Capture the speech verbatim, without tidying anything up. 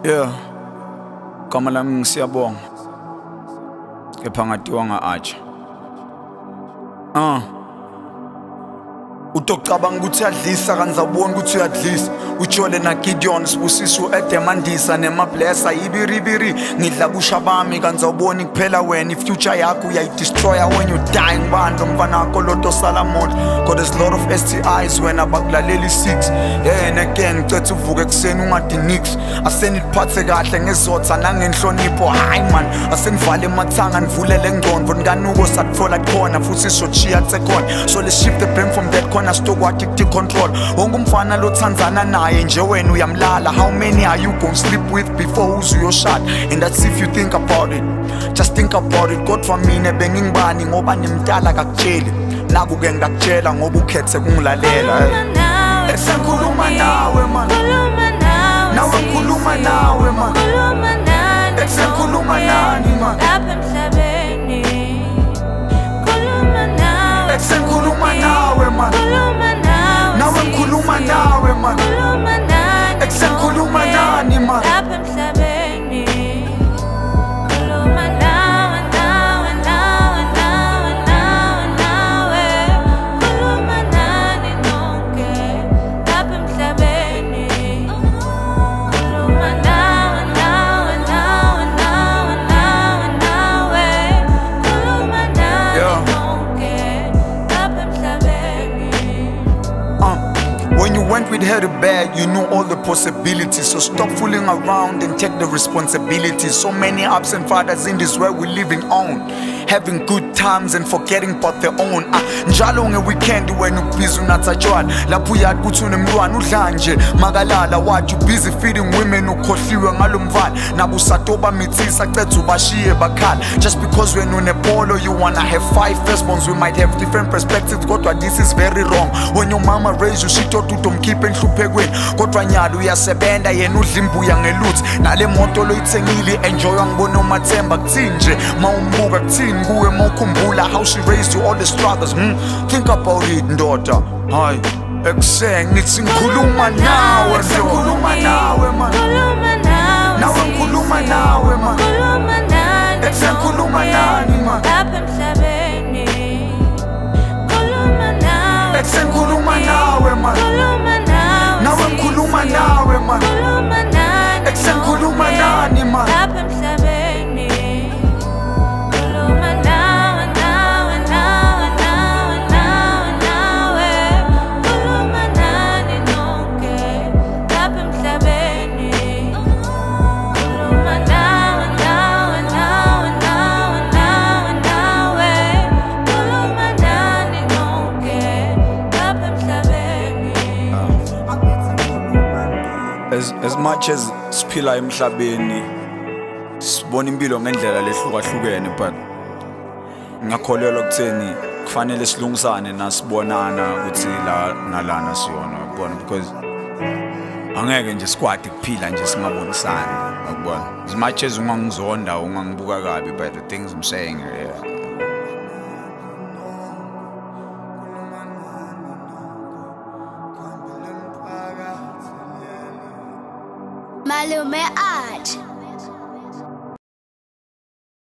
Yeah, kama lami Siyabonga kepha ngatiwa nga Atchaar. Ah utocabanga ukuthi uyadlisa kanizabona ukuthi uyadlisa utshole na Gideon sibusiso edemandisa nemablessa ibiribiri ngidla kusha bami kanizabona kuphela wena ifuture yakho uyayidestroya when you die ngibando mfana wakho loto salamon. God there's a lot of S T Is when abakulaleli six yeah and again ngicethe uvuke kuseni ungadi nix aseniphathe kahle ngezotha nangenhlonipho hayi man asenivale emathanga nivulele ngqondo nikanuko satfola khona futhi sochiya tsekhona so let's shift the blame from that corner stock what to control wonke umfana lo Tanzania naye nje wena uyamlala. How many are you gonna sleep with before uze your shot? And that's if you think about it, just think about it. God for mina bengingibani ngoba nimdala kakutsheli naku ke ngakutshela ngoba ukhethe kungilalela. Esenkhuluma nawe man, nawe ngikhuluma nawe man, esenkhuluma nani man, esenkhuluma nawe man, nawe ngikhuluma nawe man, esenkhuluma nani man. When you went with her to bed, you knew all the possibilities. So stop fooling around and take the responsibility. So many absent fathers in this world we're living on, having good times and forgetting about their own. Ah, njalo nge weekend when you busy unatsa tshwala lapho uyati kuthi unemntwana udla nje makalala wathi busy feeding women ukhohliwe ngalomvala nabo usatoba mithisa cethe ubashiye bakhala. Just because when unebolo you wanna have five firstborns, we might have different perspectives kodwa this is very wrong. When your mama raised you she taught you utomkhiphe enhluphekweni kodwa nyalo uyasebenza yena udla imbuya ngeluthi nale moto loyithengile enjoy ngibona uMathemba kuthini nje mawumbuka kuthini kuwe mawukhumbula how she raised you all the struggles. hmm? Think about it ndoda hayi ekuseng nithi ngikhuluma nawe ngikhuluma nawe man, nawe ngikhuluma nawe man, esenkhuluma nani man, esenkhuluma nawe man, nawe ngikhuluma nawe man, esenkhuluma nani man. As, as much as siphila emhlabeni sibona impilo ngendlela lehlukahlukene, but ngakholelwa kutheni kufanele silungisane nasibonana ukuthi la nalana siyona ukubona, because angeke nje sikwadi kuphila nje singabonisani ukubona. As much as ungangizonda ungangibuka kabi by the things I'm saying yeah. Malume